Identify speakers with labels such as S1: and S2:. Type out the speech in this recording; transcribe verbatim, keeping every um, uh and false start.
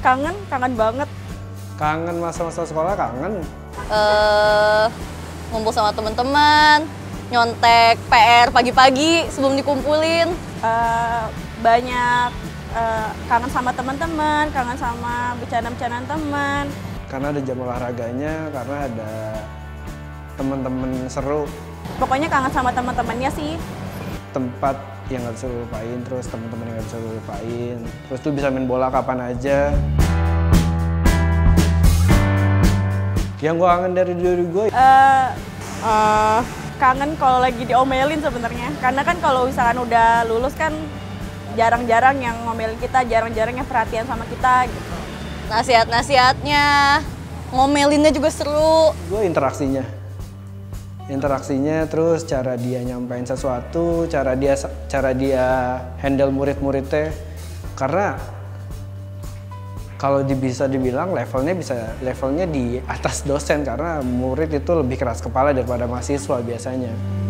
S1: kangen, kangen banget.
S2: Kangen masa-masa sekolah, kangen.
S3: Uh, ngumpul sama teman-teman, nyontek P R pagi-pagi sebelum dikumpulin.
S1: Uh, banyak uh, kangen sama teman-teman, kangen sama bercanda-bercandaan teman.
S2: Karena ada jam olahraganya, karena ada teman-teman seru.
S1: Pokoknya kangen sama teman-temannya sih.
S2: Tempat yang nggak bisa lupain, terus teman-teman yang nggak bisa lupain. Terus tuh bisa main bola kapan aja. Yang gue kangen dari diri gue,
S1: uh, uh, kangen kalau lagi diomelin sebenarnya. Karena kan kalau misalkan udah lulus kan jarang-jarang yang ngomelin kita, jarang-jarang yang perhatian sama kita gitu.
S3: Nasihat-nasihatnya, ngomelinnya juga seru.
S2: Gue interaksinya, interaksinya terus cara dia nyampein sesuatu, cara dia cara dia handle murid-muridnya. Karena kalau di, bisa dibilang levelnya bisa levelnya di atas dosen karena murid itu lebih keras kepala daripada mahasiswa biasanya.